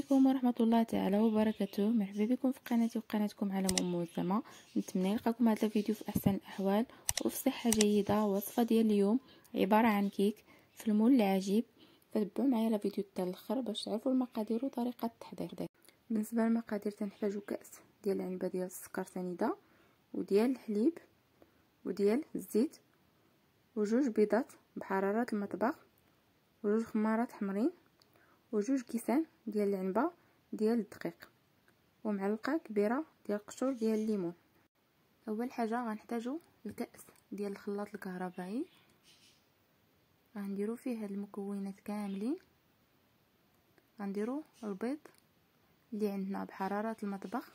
عليكم ورحمة الله تعالى وبركاته. مرحبا بكم في قناتي وقناتكم عالم ام اسامه. نتمنى نلقاكم هذا الفيديو في احسن الاحوال وفي صحه جيده. وصفه ديال اليوم عباره عن كيك في المول العجيب، فتبعوا معايا الفيديو حتى الاخر باش تعرفوا المقادير وطريقه التحضير. بالنسبه للمقادير تنحتاجوا كاس ديال العنبه ديال السكر سنيده، وديال الحليب، وديال الزيت، وجوج بيضات بحراره المطبخ، وجوج خمارات حمرين، وجوج كيسان ديال العنبه ديال الدقيق، ومعلقه كبيره ديال قشور ديال الليمون. اول حاجه غنحتاجو الكاس ديال الخلاط الكهربائي، غنديرو فيه هاد المكونات كاملين. غنديرو البيض اللي عندنا بحراره المطبخ،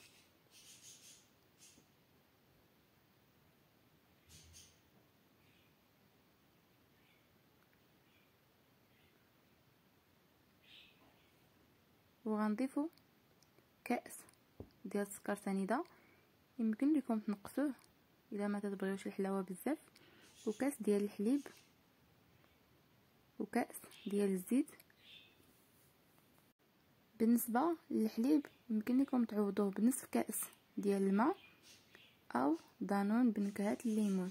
وغنضيفو كاس ديال السكر سنيده، يمكن لكم تنقصوه الا ما تبغيوش الحلاوه بزاف، وكاس ديال الحليب، وكاس ديال الزيت. بالنسبه للحليب يمكن لكم تعوضوه بنصف كاس ديال الماء او دانون بنكهه الليمون.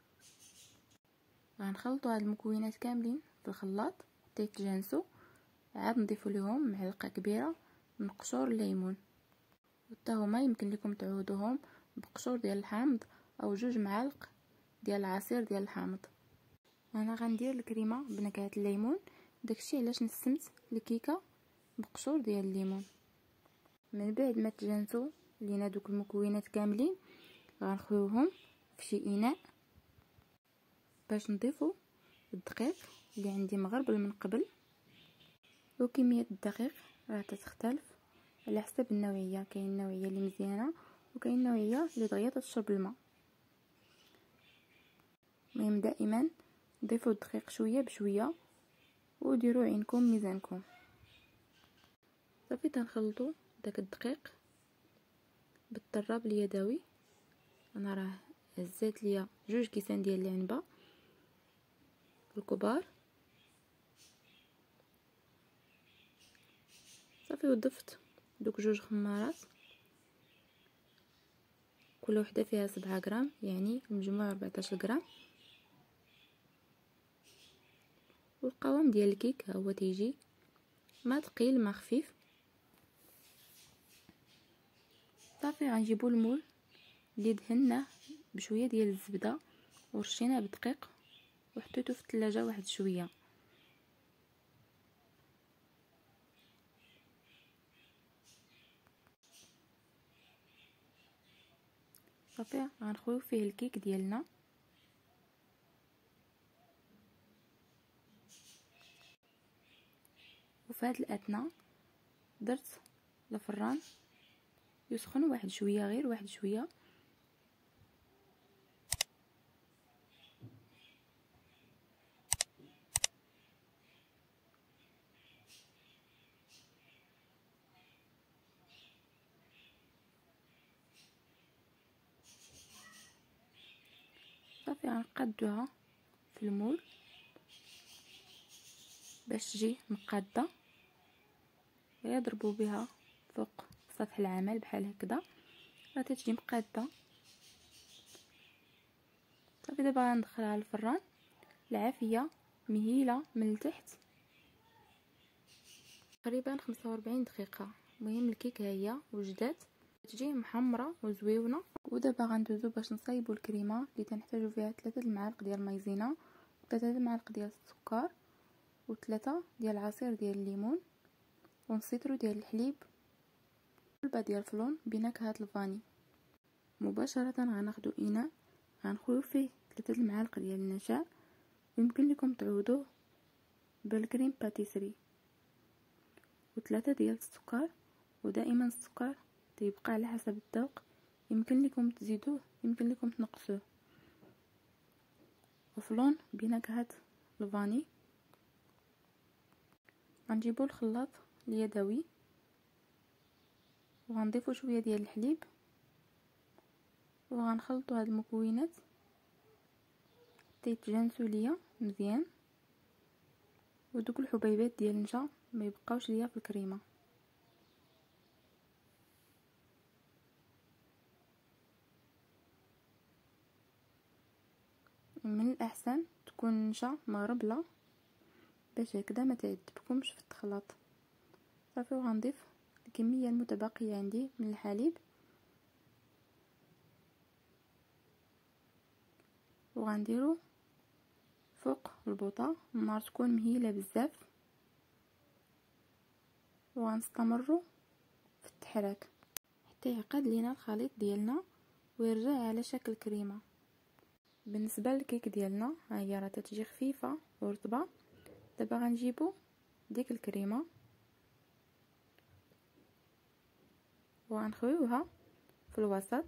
غنخلطوا هاد المكونات كاملين في الخلاط حتى يتجانسوا، عاد نضيفوا لهم معلقه كبيره من قشور الليمون، وحتى هما يمكن لكم تعوضوهم بقشور ديال الحامض او جوج معالق ديال العصير ديال الحامض. انا غندير الكريمه بنكهه الليمون، داكشي علاش نسمت الكيكه بقشور ديال الليمون. من بعد ما تجانسوا لينا دوك المكونات كاملين غنخويوهم في شي اناء باش نضيفوا الدقيق اللي عندي مغربل من قبل. وكميه الدقيق راه تختلف على حسب النوعيه، كاين النوعيه اللي مزيانه وكاين النوعيه اللي دغيا تشرب الماء. المهم دائما ضيفوا الدقيق شويه بشويه وديروا عينكم ميزانكم. صافي تنخلطوا داك الدقيق بالطراب اليدوي. انا راه هزات ليا جوج كيسان ديال العنبه الكبار، صافي وضفت دوك جوج خمارات كل وحده فيها 7 غرام، يعني المجموع 14 غرام. والقوام ديال الكيك هو تيجي ما ثقيل ما خفيف. صافي غنجيبو المول اللي دهناه بشويه ديال الزبده ورشيناه بدقيق وحطيته في الثلاجه واحد شويه. صافي غنخويو فيه الكيك ديالنا، وفي هذا الاثناء درت الفران يسخن واحد شويه، غير واحد شويه. صافي غنقادوها في المول باش تجي مقاده، يضربوا بها فوق سطح العمل بحال هكذا راه تجي مقاده. صافي دابا غندخلها للفران العافيه مهيله من التحت تقريبا 45 دقيقه. المهم الكيكه هي وجدات تجي محمره وزويونه. ودابا غندوزو باش نصايبوا الكريمه اللي تنحتاجو فيها 3 المعالق ديال المايزينا، 3 المعالق ديال السكر، و3 ديال العصير ديال الليمون، ونصيترو ديال الحليب، علبه ديال الفلون بنكهه الفاني. مباشره غناخدو اناء غنخويو فيه 3 المعالق ديال النشا، يمكن لكم تعوضوه بالكريم باتيسري، و3 ديال السكر. ودائما السكر تيبقى على حسب الذوق، يمكن لكم تزيدوه يمكن لكم تنقصوه، وفلون بنكهه الفاني. غنجيبو الخلاط اليدوي وغنضيفو شويه ديال الحليب وغنخلطوا هاد المكونات حتى يتجانسوا ليا مزيان، ودوك الحبيبات ديال النشا ما يبقاوش ليا في الكريمه. من الاحسن تكون النشا مغربله باش هكذا ما تعذبكمش في الخلاط. صافي، وغنضيف الكميه المتبقيه عندي من الحليب، وغنديرو فوق البوطه. النار تكون مهيله بزاف، وغنستمروا في التحراك حتى يعقد لينا الخليط ديالنا ويرجع على شكل كريمه. بالنسبه للكيك ديالنا ها هي راه تتجي خفيفه ورطبه. دابا غنجيبو ديك الكريمه وغنخويوها في الوسط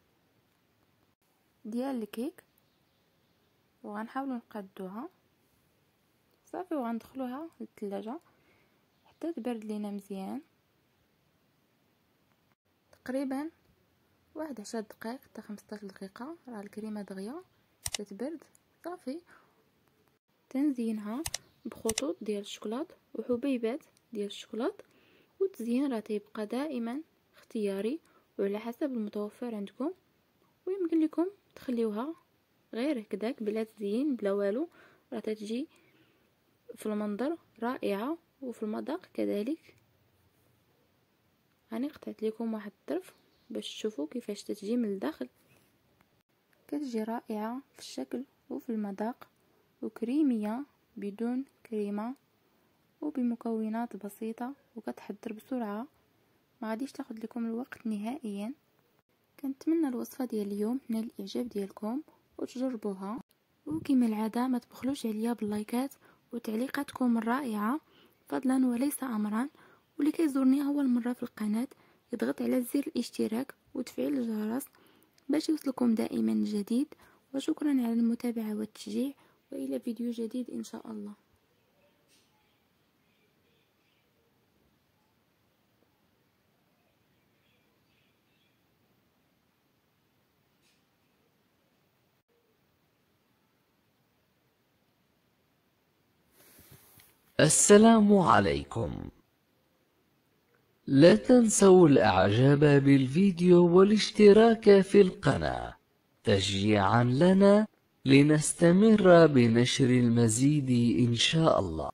ديال الكيك، وغنحاولوا نقادوها. صافي، وغندخلوها للثلاجه حتى تبرد لينا مزيان، تقريبا واحد 10 دقائق حتى 15 دقيقه. راه الكريمه دغيا تتبرد. صافي، تنزينها بخطوط ديال الشوكولات وحبيبات ديال الشوكولات. والتزيين راه تيبقى دائما اختياري وعلى حسب المتوفر عندكم، ويمكن لكم تخليوها غير هكذاك بلا تزيين بلا والو. راه تتجي في المنظر رائعه وفي المذاق كذلك. هاني قطعت لكم واحد الطرف باش تشوفوا كيفاش تتجي من الداخل. كتجي رائعه في الشكل وفي المذاق، وكريميه بدون كريمه وبمكونات بسيطه، وكتحضر بسرعه، ما غاديش تاخذ لكم الوقت نهائيا. كنتمنى الوصفه ديال اليوم تنال الاعجاب ديالكم وتجربوها، وكما العاده ما تبخلوش عليا باللايكات وتعليقاتكم الرائعه فضلا وليس امرا. واللي كيزورني اول مره في القناه يضغط على زر الاشتراك وتفعيل الجرس باش يوصلكم دائما الجديد. وشكرا على المتابعه والتشجيع، والى فيديو جديد ان شاء الله. السلام عليكم. لا تنسوا الاعجاب بالفيديو والاشتراك في القناة تشجيعا لنا لنستمر بنشر المزيد إن شاء الله.